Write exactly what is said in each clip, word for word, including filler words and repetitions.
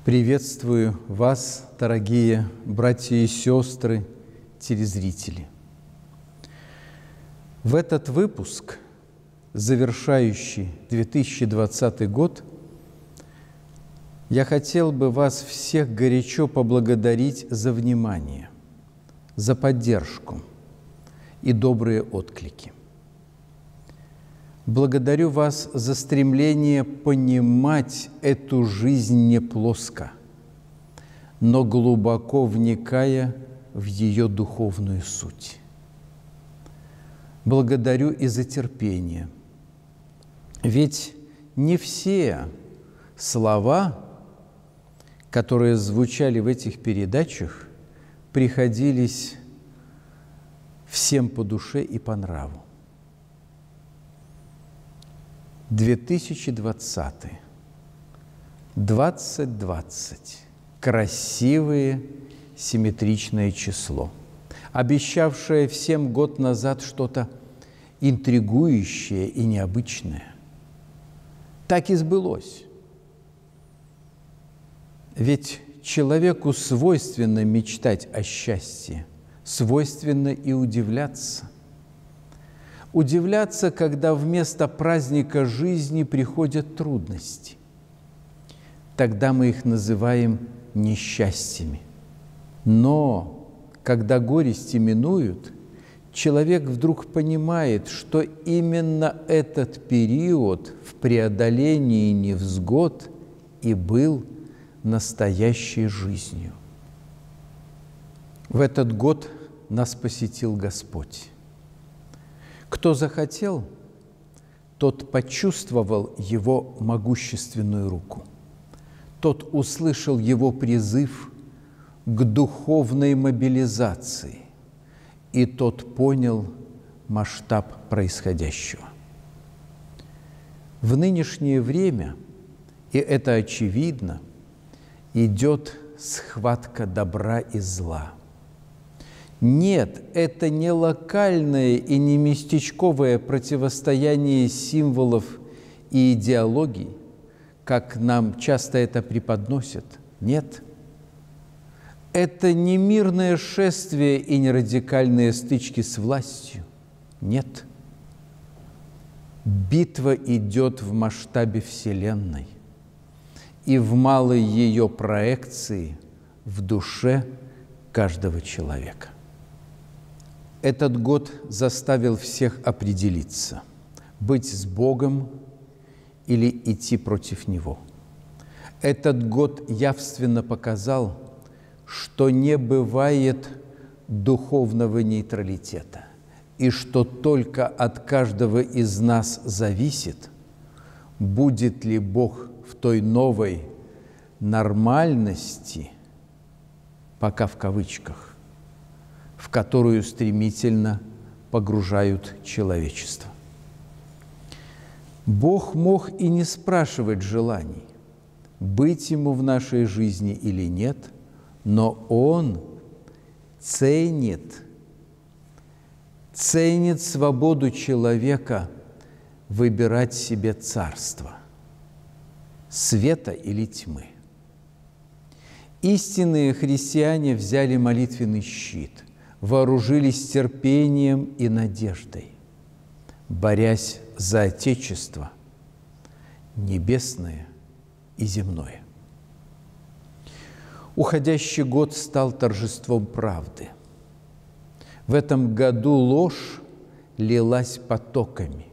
Приветствую вас, дорогие братья и сестры, телезрители. В этот выпуск, завершающий две тысячи двадцатый год, я хотел бы вас всех горячо поблагодарить за внимание, за поддержку и добрые отклики. Благодарю вас за стремление понимать эту жизнь не плоско, но глубоко вникая в ее духовную суть. Благодарю и за терпение, ведь не все слова, которые звучали в этих передачах, приходились всем по душе и по нраву. две тысячи двадцатый, двадцать двадцать – красивое симметричное число, обещавшее всем год назад что-то интригующее и необычное. Так и сбылось. Ведь человеку свойственно мечтать о счастье, свойственно и удивляться. Удивляться, когда вместо праздника жизни приходят трудности. Тогда мы их называем несчастьями. Но когда горести минуют, человек вдруг понимает, что именно этот период в преодолении невзгод и был настоящей жизнью. В этот год нас посетил Господь. Кто захотел, тот почувствовал Его могущественную руку, тот услышал Его призыв к духовной мобилизации, и тот понял масштаб происходящего. В нынешнее время, и это очевидно, идет схватка добра и зла. Нет, это не локальное и не местечковое противостояние символов и идеологий, как нам часто это преподносят. Нет. Это не мирное шествие и не радикальные стычки с властью. Нет. Битва идет в масштабе Вселенной и в малой ее проекции в душе каждого человека. Этот год заставил всех определиться, быть с Богом или идти против Него. Этот год явственно показал, что не бывает духовного нейтралитета, и что только от каждого из нас зависит, будет ли Бог в той новой нормальности, пока в кавычках, в которую стремительно погружают человечество. Бог мог и не спрашивать желаний, быть Ему в нашей жизни или нет, но Он ценит, ценит свободу человека выбирать себе царство, света или тьмы. Истинные христиане взяли молитвенный щит, вооружились терпением и надеждой, борясь за Отечество небесное и земное. Уходящий год стал торжеством правды. В этом году ложь лилась потоками.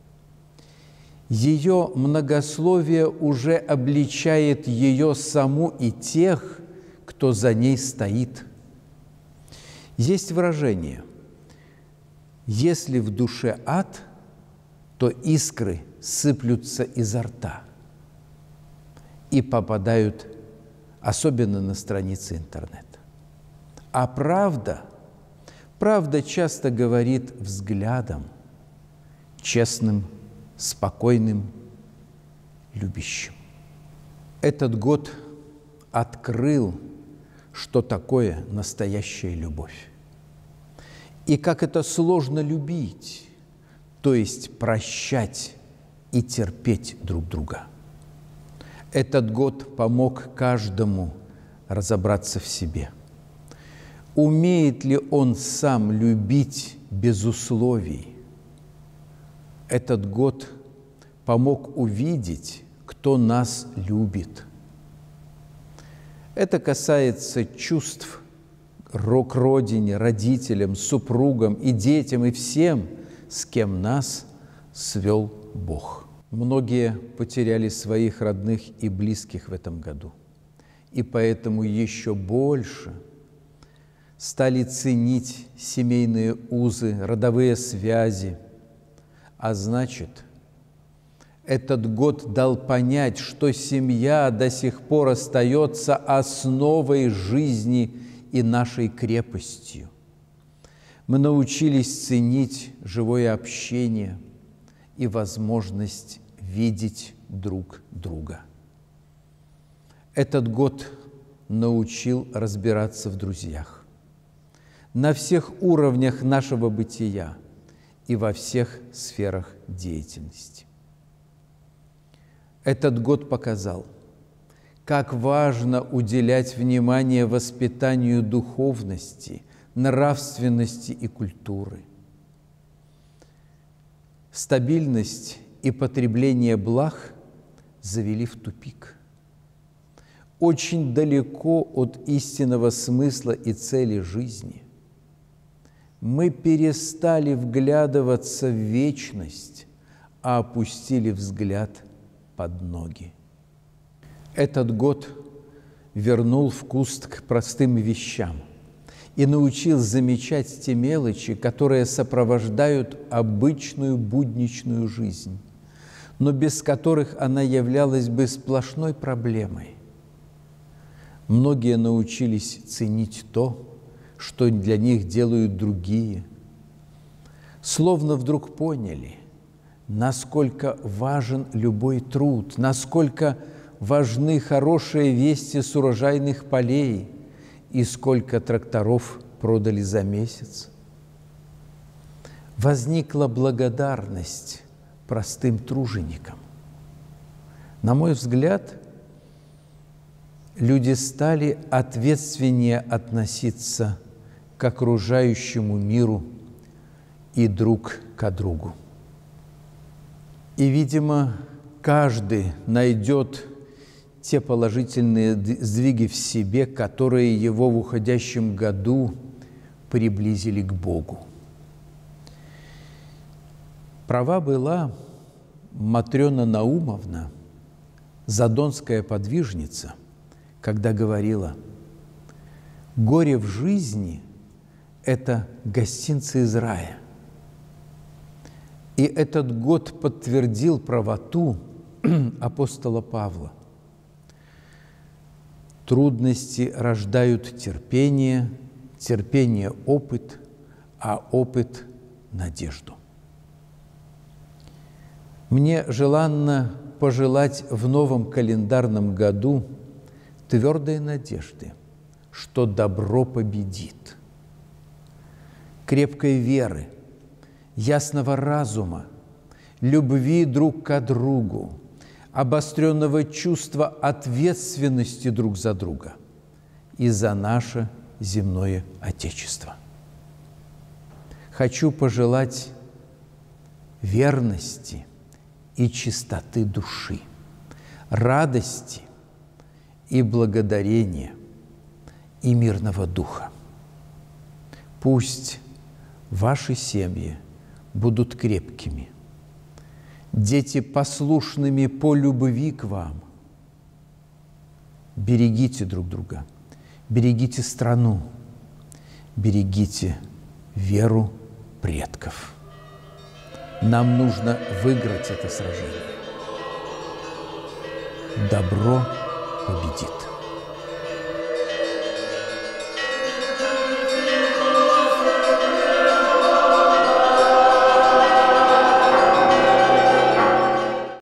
Ее многословие уже обличает ее саму и тех, кто за ней стоит. Есть выражение: если в душе ад, то искры сыплются изо рта и попадают особенно на страницы интернета. А правда, правда часто говорит взглядом, честным, спокойным, любящим. Этот год открыл, что такое настоящая любовь. И как это сложно любить, то есть прощать и терпеть друг друга. Этот год помог каждому разобраться в себе. Умеет ли он сам любить без условий? Этот год помог увидеть, кто нас любит. Это касается чувств к родине, родителям, супругам и детям, и всем, с кем нас свел Бог. Многие потеряли своих родных и близких в этом году, и поэтому еще больше стали ценить семейные узы, родовые связи, а значит, этот год дал понять, что семья до сих пор остается основой жизни и нашей крепостью. Мы научились ценить живое общение и возможность видеть друг друга. Этот год научил разбираться в друзьях на всех уровнях нашего бытия и во всех сферах деятельности. Этот год показал, как важно уделять внимание воспитанию духовности, нравственности и культуры. Стабильность и потребление благ завели в тупик. Очень далеко от истинного смысла и цели жизни. Мы перестали вглядываться в вечность, а опустили взгляд под ноги. Этот год вернул вкус к простым вещам и научил замечать те мелочи, которые сопровождают обычную будничную жизнь, но без которых она являлась бы сплошной проблемой. Многие научились ценить то, что для них делают другие, словно вдруг поняли, насколько важен любой труд, насколько важны хорошие вести с урожайных полей и сколько тракторов продали за месяц. Возникла благодарность простым труженикам. На мой взгляд, люди стали ответственнее относиться к окружающему миру и друг к другу. И, видимо, каждый найдет те положительные сдвиги в себе, которые его в уходящем году приблизили к Богу. Права была Матрена Наумовна, задонская подвижница, когда говорила: «Горе в жизни – это гостинцы из рая». И этот год подтвердил правоту апостола Павла. Трудности рождают терпение, терпение – опыт, а опыт – надежду. Мне желанно пожелать в новом календарном году твердой надежды, что добро победит, крепкой веры, ясного разума, любви друг к другу, обостренного чувства ответственности друг за друга и за наше земное Отечество. Хочу пожелать верности и чистоты души, радости и благодарения и мирного духа. Пусть ваши семьи будут крепкими, дети послушными по любви к вам. Берегите друг друга, берегите страну, берегите веру предков. Нам нужно выиграть это сражение. Добро победит.